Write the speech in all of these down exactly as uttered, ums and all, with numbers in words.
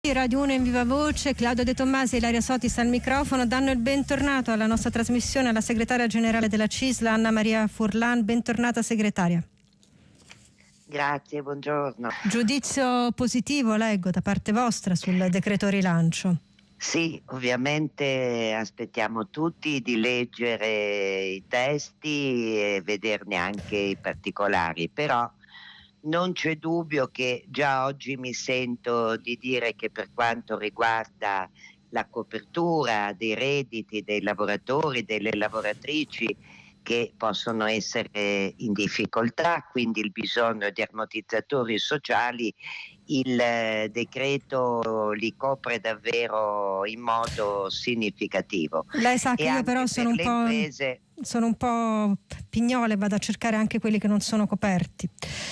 Radio uno in viva voce, Claudio De Tommasi e Ilaria Sotis al microfono danno il bentornato alla nostra trasmissione alla segretaria generale della C I S L, Anna Maria Furlan. Bentornata segretaria. Grazie, buongiorno. Giudizio positivo, leggo, da parte vostra sul decreto rilancio. Sì, ovviamente aspettiamo tutti di leggere i testi e vederne anche i particolari, però non c'è dubbio che già oggi mi sento di dire che per quanto riguarda la copertura dei redditi dei lavoratori, delle lavoratrici che possono essere in difficoltà, quindi il bisogno di ammortizzatori sociali, il decreto li copre davvero in modo significativo. Lei sa che e io però sono un, imprese... sono un po' pignola e vado a cercare anche quelli che non sono coperti.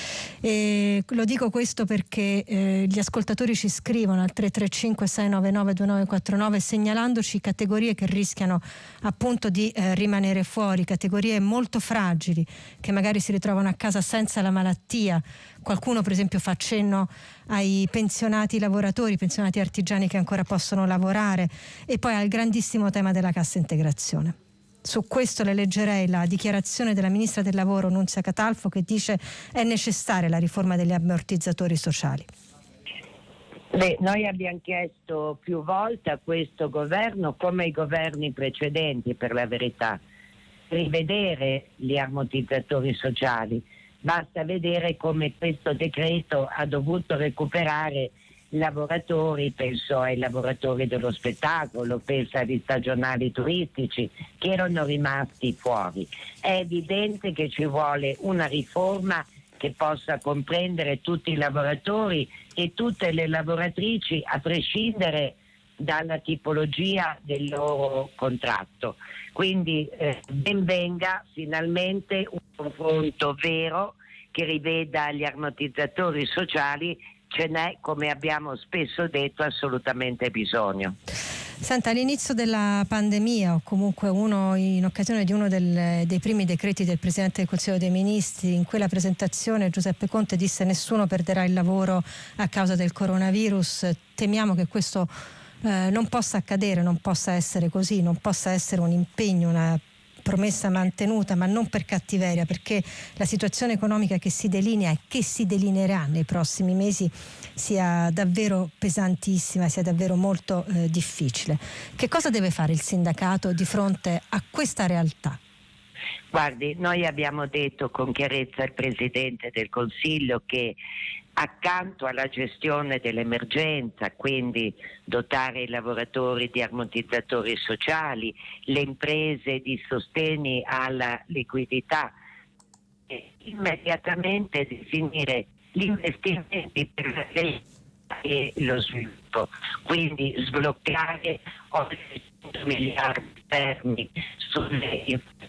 E lo dico questo perché eh, gli ascoltatori ci scrivono al tre tre cinque sei nove nove due nove quattro nove segnalandoci categorie che rischiano appunto di eh, rimanere fuori, categorie molto fragili che magari si ritrovano a casa senza la malattia. Qualcuno per esempio fa cenno ai pensionati lavoratori, pensionati artigiani che ancora possono lavorare, e poi al grandissimo tema della cassa integrazione. Su questo le leggerei la dichiarazione della Ministra del Lavoro Nunzia Catalfo, che dice è necessaria la riforma degli ammortizzatori sociali. Beh, noi abbiamo chiesto più volte a questo governo, come ai governi precedenti per la verità, rivedere gli ammortizzatori sociali. Basta vedere come questo decreto ha dovuto recuperare lavoratori, penso ai lavoratori dello spettacolo, penso agli stagionali turistici che erano rimasti fuori. È evidente che ci vuole una riforma che possa comprendere tutti i lavoratori e tutte le lavoratrici a prescindere dalla tipologia del loro contratto. Quindi eh, ben venga finalmente un confronto vero che riveda gli ammortizzatori sociali. Ce n'è, come abbiamo spesso detto, assolutamente bisogno. Senta, all'inizio della pandemia, o comunque uno in occasione di uno del, dei primi decreti del Presidente del Consiglio dei Ministri, in quella presentazione Giuseppe Conte disse: nessuno perderà il lavoro a causa del coronavirus. Temiamo che questo eh, non possa accadere, non possa essere così, non possa essere un impegno, una promessa mantenuta, ma non per cattiveria, perché la situazione economica che si delinea e che si delineerà nei prossimi mesi sia davvero pesantissima, sia davvero molto eh, difficile. Che cosa deve fare il sindacato di fronte a questa realtà? Guardi, noi abbiamo detto con chiarezza al Presidente del Consiglio che accanto alla gestione dell'emergenza, quindi dotare i lavoratori di ammortizzatori sociali, le imprese di sostegno alla liquidità, e immediatamente definire gli investimenti per la crescita e lo sviluppo, quindi sbloccare oltre cento miliardi fermi sulle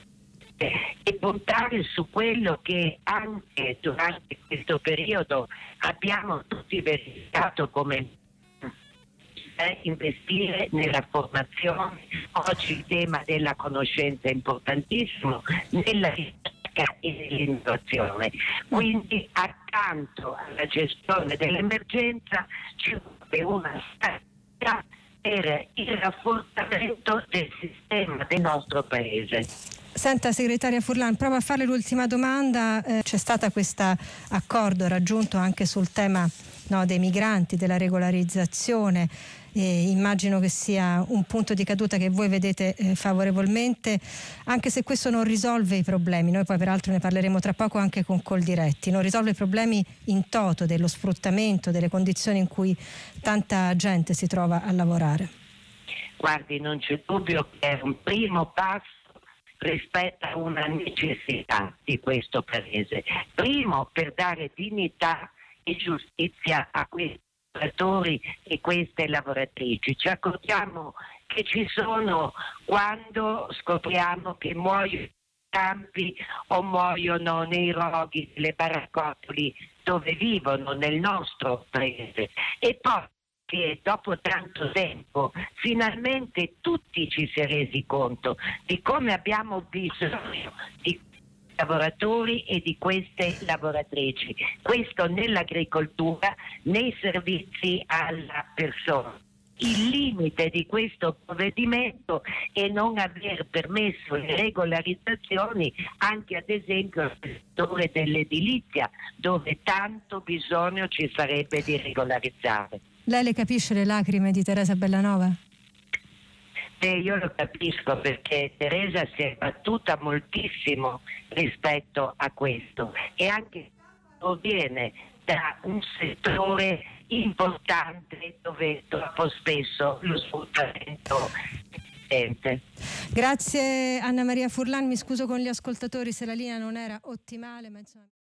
e puntare su quello che anche durante questo periodo abbiamo tutti verificato come è investire nella formazione. Oggi il tema della conoscenza è importantissimo, nella ricerca e nell'innovazione. Quindi accanto alla gestione dell'emergenza ci vuole una strategia per il rafforzamento del sistema del nostro Paese. Senta, segretaria Furlan, provo a farle l'ultima domanda. Eh, c'è stato questo accordo raggiunto anche sul tema no, dei migranti, della regolarizzazione. Eh, immagino che sia un punto di caduta che voi vedete eh, favorevolmente, anche se questo non risolve i problemi. Noi poi peraltro ne parleremo tra poco anche con Coldiretti. Non risolve i problemi in toto dello sfruttamento, delle condizioni in cui tanta gente si trova a lavorare. Guardi, non c'è dubbio che è un primo passo rispetto a una necessità di questo Paese. Primo, per dare dignità e giustizia a questi lavoratori e queste lavoratrici. Ci accorgiamo che ci sono quando scopriamo che muoiono nei campi o muoiono nei roghi delle baraccopoli dove vivono nel nostro Paese. E poi che dopo tanto tempo finalmente tutti ci si è resi conto di come abbiamo bisogno di lavoratori e di queste lavoratrici. Questo nell'agricoltura, nei servizi alla persona. Il limite di questo provvedimento è non aver permesso le regolarizzazioni anche ad esempio nel settore dell'edilizia, dove tanto bisogno ci sarebbe di regolarizzare. Lei le capisce le lacrime di Teresa Bellanova? Eh, io lo capisco, perché Teresa si è battuta moltissimo rispetto a questo, e anche viene da un settore importante dove troppo spesso lo sfruttamento è presente. Grazie Anna Maria Furlan, mi scuso con gli ascoltatori se la linea non era ottimale, ma insomma...